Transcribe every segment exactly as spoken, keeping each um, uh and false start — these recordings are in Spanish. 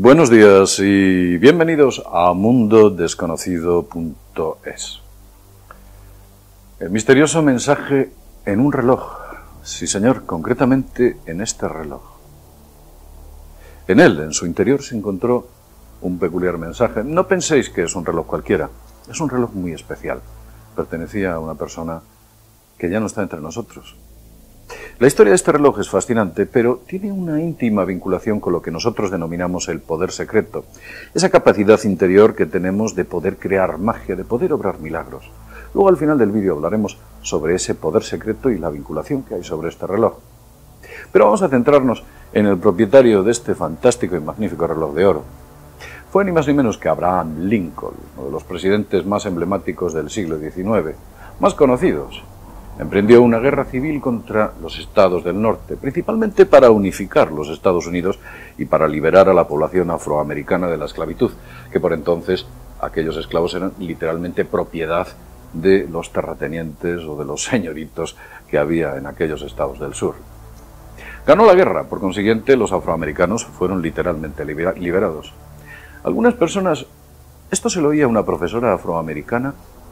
Buenos días y bienvenidos a mundo desconocido punto es. El misterioso mensaje en un reloj. Sí, señor, concretamente en este reloj. En él, en su interior, se encontró un peculiar mensaje. No penséis que es un reloj cualquiera. Es un reloj muy especial. Pertenecía a una persona que ya no está entre nosotros. La historia de este reloj es fascinante, pero tiene una íntima vinculación con lo que nosotros denominamos el poder secreto, esa capacidad interior que tenemos de poder crear magia, de poder obrar milagros. Luego al final del vídeo hablaremos sobre ese poder secreto y la vinculación que hay sobre este reloj. Pero vamos a centrarnos en el propietario de este fantástico y magnífico reloj de oro. Fue ni más ni menos que Abraham Lincoln, uno de los presidentes más emblemáticos del siglo diecinueve, más conocidos. Emprendió una guerra civil contra los estados del norte, principalmente para unificar los Estados Unidos y para liberar a la población afroamericana de la esclavitud, que por entonces aquellos esclavos eran literalmente propiedad de los terratenientes o de los señoritos que había en aquellos estados del sur. Ganó la guerra, por consiguiente los afroamericanos fueron literalmente liberados. Algunas personas, esto se lo oía a una profesora afroamericana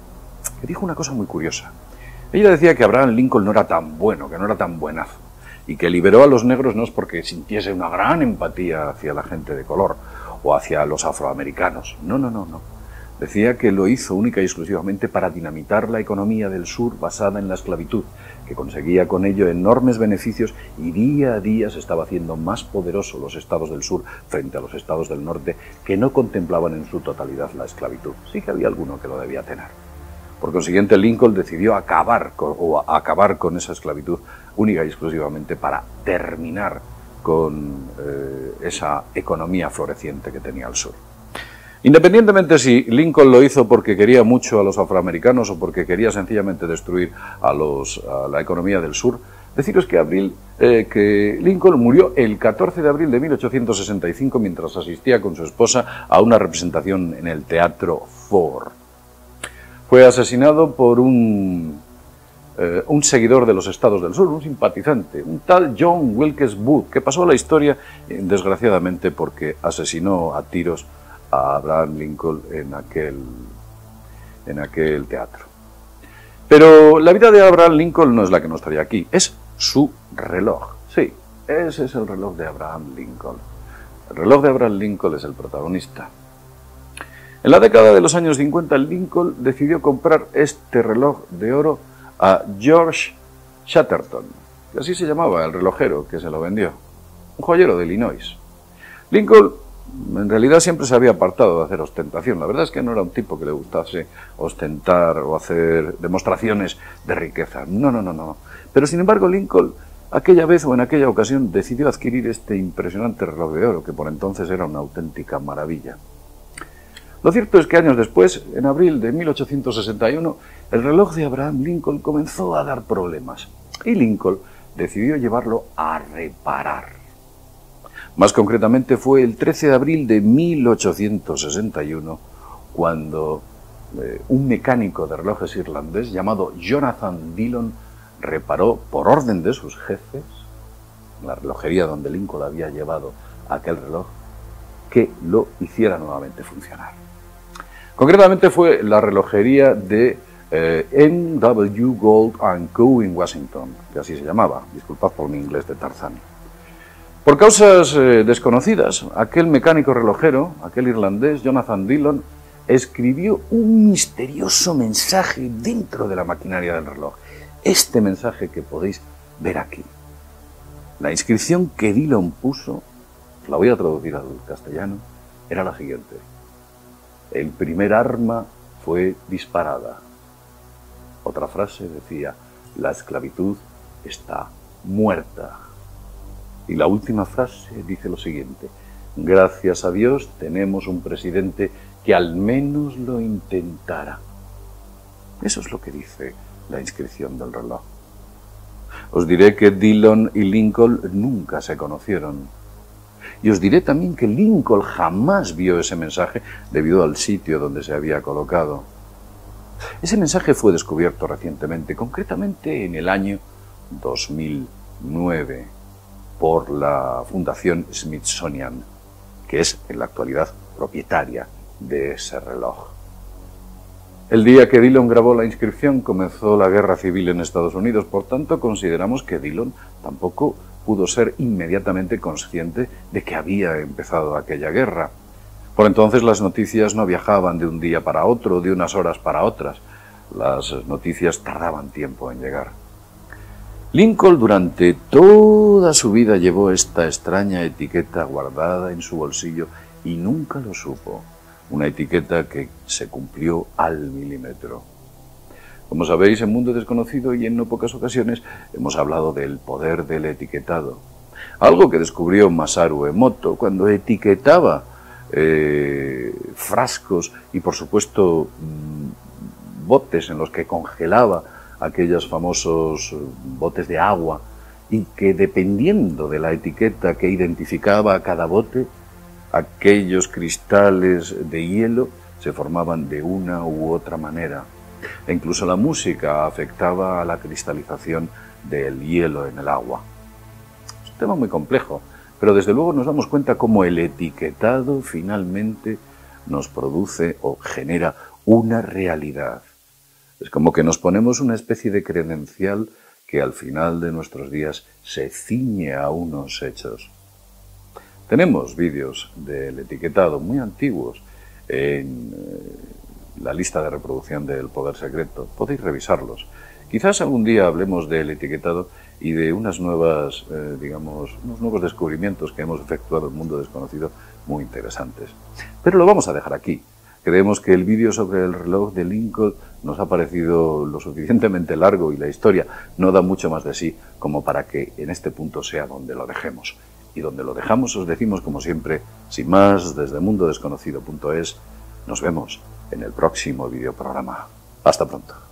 que dijo una cosa muy curiosa. Ella decía que Abraham Lincoln no era tan bueno, que no era tan buenazo, y que liberó a los negros no es porque sintiese una gran empatía hacia la gente de color o hacia los afroamericanos. No, no, no, no. Decía que lo hizo única y exclusivamente para dinamitar la economía del sur basada en la esclavitud, que conseguía con ello enormes beneficios y día a día se estaba haciendo más poderoso los estados del sur frente a los estados del norte que no contemplaban en su totalidad la esclavitud. Sí que había alguno que lo debía tener. Por consiguiente, Lincoln decidió acabar con, o acabar con esa esclavitud única y exclusivamente para terminar con eh, esa economía floreciente que tenía el sur. Independientemente si Lincoln lo hizo porque quería mucho a los afroamericanos o porque quería sencillamente destruir a, los, a la economía del sur, deciros que, abril, eh, que Lincoln murió el catorce de abril de mil ochocientos sesenta y cinco mientras asistía con su esposa a una representación en el Teatro Ford. Fue asesinado por un, eh, un seguidor de los estados del sur, un simpatizante, un tal John Wilkes Booth, que pasó a la historia, eh, desgraciadamente, porque asesinó a tiros a Abraham Lincoln en aquel, en aquel teatro. Pero la vida de Abraham Lincoln no es la que nos trae aquí, es su reloj. Sí, ese es el reloj de Abraham Lincoln. El reloj de Abraham Lincoln es el protagonista. En la década de los años cincuenta, Lincoln decidió comprar este reloj de oro a George Chatterton, que así se llamaba el relojero que se lo vendió, un joyero de Illinois. Lincoln en realidad siempre se había apartado de hacer ostentación. La verdad es que no era un tipo que le gustase ostentar o hacer demostraciones de riqueza. No, no, no, no. Pero sin embargo Lincoln, aquella vez o en aquella ocasión, decidió adquirir este impresionante reloj de oro, que por entonces era una auténtica maravilla. Lo cierto es que años después, en abril de mil ochocientos sesenta y uno, el reloj de Abraham Lincoln comenzó a dar problemas y Lincoln decidió llevarlo a reparar. Más concretamente fue el trece de abril de mil ochocientos sesenta y uno cuando eh, un mecánico de relojes irlandés llamado Jonathan Dillon reparó por orden de sus jefes, en la relojería donde Lincoln había llevado aquel reloj, que lo hiciera nuevamente funcionar. Concretamente fue la relojería de eh, M W Gold and Co. en Washington, que así se llamaba, disculpad por mi inglés de Tarzán. Por causas eh, desconocidas, aquel mecánico relojero, aquel irlandés, Jonathan Dillon, escribió un misterioso mensaje dentro de la maquinaria del reloj. Este mensaje que podéis ver aquí. La inscripción que Dillon puso, la voy a traducir al castellano, era la siguiente. El primer arma fue disparada. Otra frase decía, la esclavitud está muerta. Y la última frase dice lo siguiente, gracias a Dios tenemos un presidente que al menos lo intentara. Eso es lo que dice la inscripción del reloj. Os diré que Dillon y Lincoln nunca se conocieron. Y os diré también que Lincoln jamás vio ese mensaje debido al sitio donde se había colocado. Ese mensaje fue descubierto recientemente, concretamente en el año dos mil nueve, por la Fundación Smithsonian, que es en la actualidad propietaria de ese reloj. El día que Dillon grabó la inscripción comenzó la guerra civil en Estados Unidos, por tanto consideramos que Dillon tampoco pudo ser inmediatamente consciente de que había empezado aquella guerra. Por entonces las noticias no viajaban de un día para otro, de unas horas para otras. Las noticias tardaban tiempo en llegar. Lincoln durante toda su vida llevó esta extraña etiqueta guardada en su bolsillo y nunca lo supo. Una etiqueta que se cumplió al milímetro. Como sabéis, en Mundo Desconocido y en no pocas ocasiones hemos hablado del poder del etiquetado. Algo que descubrió Masaru Emoto cuando etiquetaba eh, frascos y, por supuesto, botes en los que congelaba aquellos famosos botes de agua y que, dependiendo de la etiqueta que identificaba a cada bote, aquellos cristales de hielo se formaban de una u otra manera. E incluso la música afectaba a la cristalización del hielo en el agua. Es un tema muy complejo, pero desde luego nos damos cuenta cómo el etiquetado finalmente nos produce o genera una realidad. Es como que nos ponemos una especie de credencial que al final de nuestros días se ciñe a unos hechos. Tenemos vídeos del etiquetado muy antiguos en la lista de reproducción del Poder Secreto. Podéis revisarlos. Quizás algún día hablemos del etiquetado y de unas nuevas, eh, digamos, unos nuevos descubrimientos que hemos efectuado en el Mundo Desconocido muy interesantes. Pero lo vamos a dejar aquí. Creemos que el vídeo sobre el reloj de Lincoln nos ha parecido lo suficientemente largo y la historia no da mucho más de sí como para que en este punto sea donde lo dejemos. Y donde lo dejamos os decimos, como siempre, sin más, desde mundo desconocido punto es, nos vemos en el próximo videoprograma. Hasta pronto.